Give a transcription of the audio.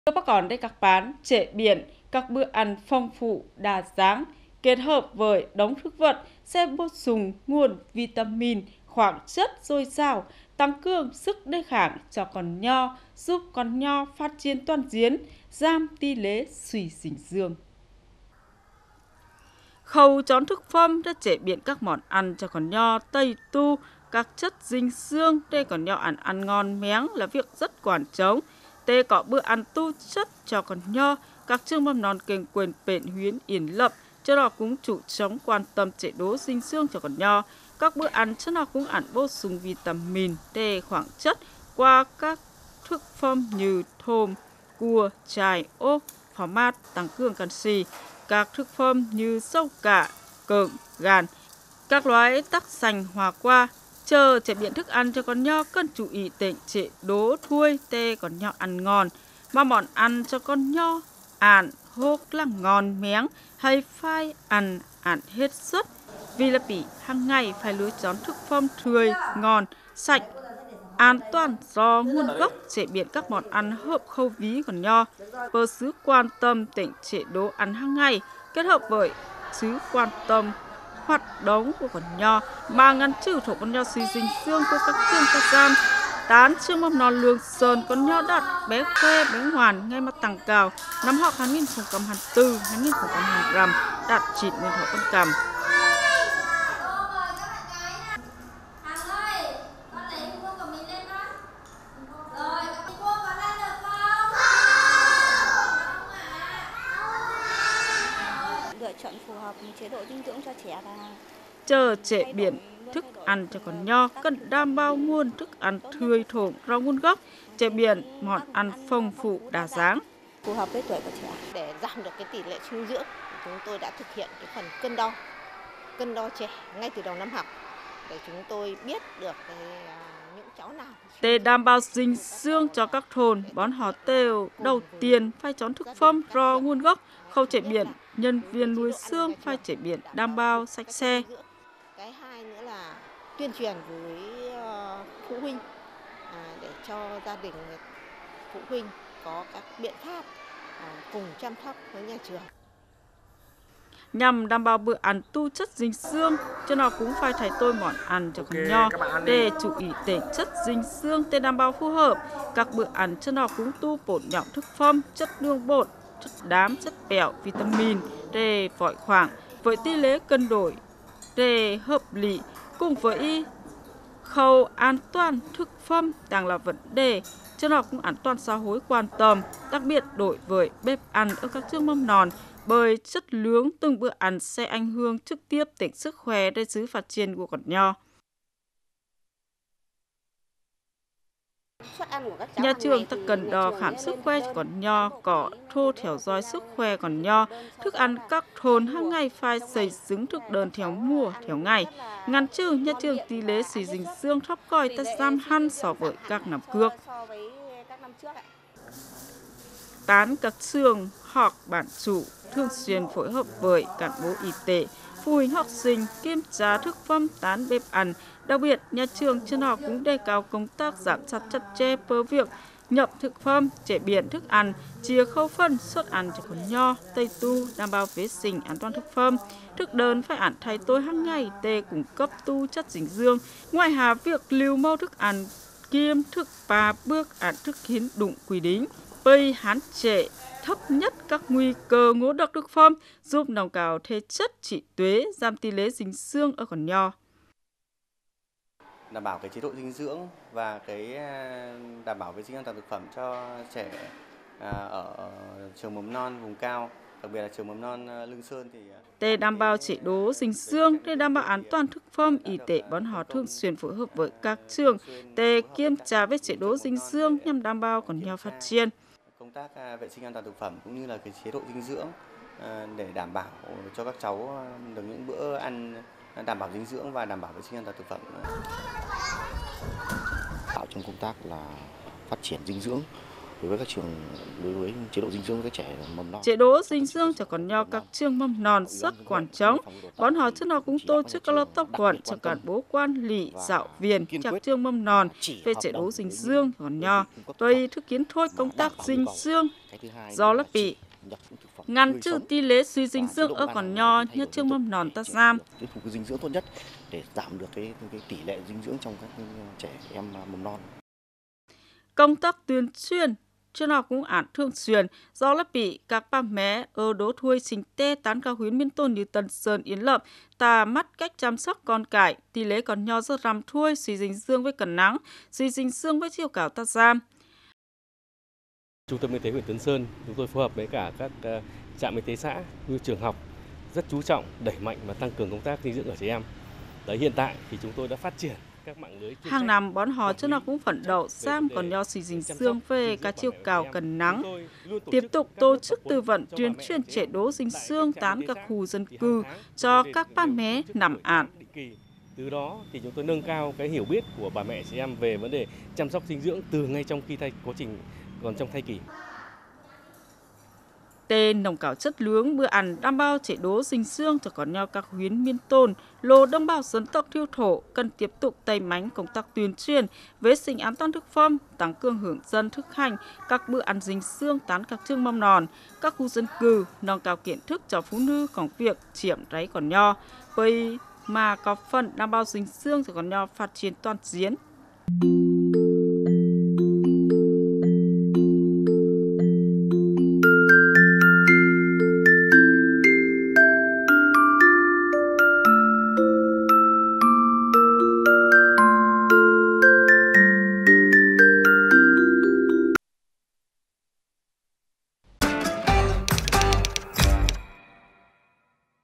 Các còn đây các bán chế biến các bữa ăn phong phú đa dạng kết hợp với đống thực vật sẽ bổ sung nguồn vitamin, khoáng chất dồi dào, tăng cường sức đề kháng cho con nho, giúp con nho phát triển toàn diện, giảm tỷ lệ suy dinh dưỡng. Khâu chọn thực phẩm để chế biến các món ăn cho con nho tây tu các chất dinh dưỡng để con nho ăn ngon miếng là việc rất quan trọng. Để có bữa ăn tu chất cho con nho, các trường mầm non kênh quyền bệnh huyện Yên Lập cho nó cũng chủ trọng quan tâm chế độ dinh dưỡng cho con nho. Các bữa ăn cho nó cũng ăn bổ sung vitamin, để khoáng chất qua các thực phẩm như thôm, cua, chài, ốc, pháo mát tăng cường canxi. Các thực phẩm như rau cải, cơm, gan, các loại tắc xanh hoa quả. Chờ chế biến thức ăn cho con nho cần chú ý đến chế độ thui để con nho ăn ngon. Mà món ăn cho con nho ăn hốt là ngon miếng hay phải ăn hết suất. Vì là bị hàng ngày phải lựa chọn thực phẩm tươi, ngon, sạch, an toàn do nguồn gốc chế biến các món ăn hợp khẩu vị con nho. Với sự quan tâm đến chế độ ăn hàng ngày kết hợp với sự quan tâm hoạt động của con nho mà ngăn trừ thủ con nho suy dinh dưỡng của các trường các gian. Tán trường mầm non Lương Sơn con nho đạt bé khoe bé ngoan ngay mặt tăng cao năm học 2024-2025 đạt 90 thổ con cầm. Lựa chọn phù hợp chế độ dinh dưỡng cho trẻ và chờ chế biến thức ăn cho con nho cần đảm bảo nguồn thức ăn tươi thổ rau nguồn gốc, chế biến món ăn phong phú đa dạng phù hợp với tuổi của trẻ. Để giảm được cái tỷ lệ suy dinh dưỡng, chúng tôi đã thực hiện cái phần cân đo trẻ ngay từ đầu năm học để chúng tôi biết được những cháu nào. Để đảm bảo dinh dưỡng cho các thôn, bọn họ đều đầu tiên phải chọn thực phẩm rau nguồn gốc, khâu chế biến, nhân viên nuôi dưỡng phải chế biến đảm bảo sạch sẽ. Cái hai nữa là tuyên truyền với phụ huynh để cho gia đình phụ huynh có các biện pháp cùng chăm sóc với nhà trường. Nhằm đảm bảo bữa ăn tu chất dinh dưỡng, cho nó cũng phải thay tôi món ăn cho con nho để chú ý đến chất dinh dưỡng để đảm bảo phù hợp. Các bữa ăn cho nó cũng tu bổ nhóm thực phẩm, chất đường bột, chất đạm, chất béo, vitamin để phối khoáng với tỷ lệ cân đối để hợp lý cùng với khâu an toàn thực phẩm đang là vấn đề cho nó cũng an toàn xã hội quan tâm, đặc biệt đối với bếp ăn ở các trường mầm non bởi chất lượng từng bữa ăn sẽ ảnh hưởng trực tiếp đến sức khỏe để sự phát triển của con nho. Nhà trường ta cần đo khám sức khỏe cho con nho, có thô theo dõi sức khỏe con nho. Thức ăn các thôn hàng ngày phải xây dựng thực đơn theo mùa, theo ngày. Ngăn trừ nhà trường tỷ lệ suy dinh dưỡng thấp còi ta giảm hẳn so với các năm trước. Tán các trường hoặc bản chủ thường xuyên phối hợp với cán bộ y tế, phụ huynh học sinh kiểm tra thực phẩm tán bếp ăn. Đặc biệt, nhà trường cho nó cũng đề cao công tác giám sát chặt chẽ với việc nhập thực phẩm, chế biến thức ăn, chia khẩu phần suất ăn cho con nho, tây tu, đảm bảo vệ sinh an toàn thực phẩm. Thực đơn phải ăn thay tôi hàng ngày để cung cấp tu chất dinh dưỡng. Ngoài hà việc lưu mẫu thức ăn, kiêm thực 3 bước ăn thực hiện đúng quy định, bởi hạn chế thấp nhất các nguy cơ ngộ độc thực phẩm, giúp nâng cao thể chất trí tuệ, giảm tỷ lệ dinh dưỡng ở con nho. Đảm bảo cái chế độ dinh dưỡng và cái đảm bảo vệ sinh an toàn thực phẩm cho trẻ ở trường mầm non vùng cao, đặc biệt là trường mầm non Lương Sơn thì để đảm bảo chế độ dinh dưỡng, để đảm bảo an toàn thực phẩm, y tế bọn họ thường xuyên phối hợp với các trường để kiểm tra về chế độ dinh dưỡng nhằm đảm bảo con nho phát triển. Công tác vệ sinh an toàn thực phẩm cũng như là cái chế độ dinh dưỡng để đảm bảo cho các cháu được những bữa ăn đảm bảo dinh dưỡng và đảm bảo vệ sinh an toàn thực phẩm. Tạo trong công tác là phát triển dinh dưỡng đối với các trường, đối với chế độ dinh dưỡng các trẻ mầm non. Chế độ dinh dưỡng cho con nho các trường mầm non rất quan trọng. Bọn họ trước nó cũng tổ chức các lớp tập huấn cho cán bộ quản lý, giáo viên các trường mầm non về chế độ dinh dưỡng cho con nho, rồi thực hiện thôi công tác dinh dưỡng. Do là bị ngăn trừ tỷ lệ suy dinh dưỡng ở con nho như trường mầm non ta giam. Dinh dưỡng tốt nhất để giảm được cái tỷ lệ dinh dưỡng trong các trẻ em mầm non. Công tác tuyên truyền trường học cũng án thường xuyên do là bị các bà mẹ ở đô thuê Chính Tê tán các huyện miền Tôn như Tân Sơn, Yên Lập ta mất cách chăm sóc con cái, tỷ lệ còn nho rất rằm thui, suy dinh dưỡng với cân nắng, suy dinh dưỡng với chiều cao ta giam. Trung tâm y tế huyện Tân Sơn chúng tôi phối hợp với cả các trạm y tế xã, như trường học rất chú trọng đẩy mạnh và tăng cường công tác dinh dưỡng ở trẻ em. Tới hiện tại thì chúng tôi đã phát triển các mạng lưới. Hàng năm bọn họ cho nó cũng phấn đấu giam còn nho suy dinh dưỡng về các chiều cao cân nắng, tiếp tục tổ chức tư vấn tuyên truyền chế độ dinh dưỡng tán các khu dân cư cho các bà mẹ nắm án. Từ đó thì chúng tôi nâng cao cái hiểu biết của bà mẹ trẻ em về vấn đề chăm sóc dinh dưỡng từ ngay trong khi quá trình còn trong thai kỳ. Tên nâng cao chất lượng bữa ăn đảm bảo chế độ dinh dưỡng cho con nho các huyện miền Tôn, lô đồng bào dân tộc thiểu thổ cần tiếp tục đẩy mạnh công tác tuyên truyền, vệ sinh an toàn thực phẩm, tăng cường hướng dẫn thực hành các bữa ăn dinh dưỡng tán các trường mầm non, các khu dân cư, nâng cao kiến thức cho phụ nữ công việc chiếm đáy con nho, với mà có phần đảm bảo dinh dưỡng cho con nho phát triển toàn diện.